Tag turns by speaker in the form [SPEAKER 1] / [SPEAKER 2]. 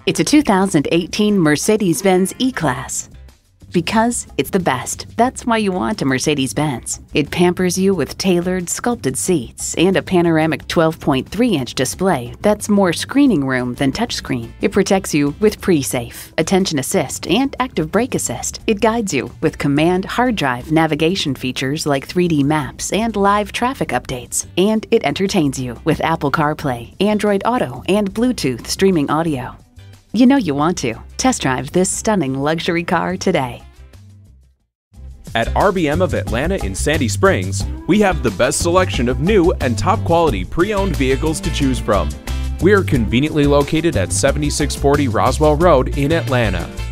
[SPEAKER 1] It's a 2018 Mercedes-Benz E-Class. Because it's the best, that's why you want a Mercedes-Benz. It pampers you with tailored, sculpted seats and a panoramic 12.3-inch display that's more screening room than touchscreen. It protects you with pre-safe, attention assist, and active brake assist. It guides you with command hard drive navigation features like 3D maps and live traffic updates. And it entertains you with Apple CarPlay, Android Auto, and Bluetooth streaming audio. You know you want to. Test drive this stunning luxury car today.
[SPEAKER 2] At RBM of Atlanta in Sandy Springs, we have the best selection of new and top quality pre-owned vehicles to choose from. We are conveniently located at 7640 Roswell Road in Atlanta.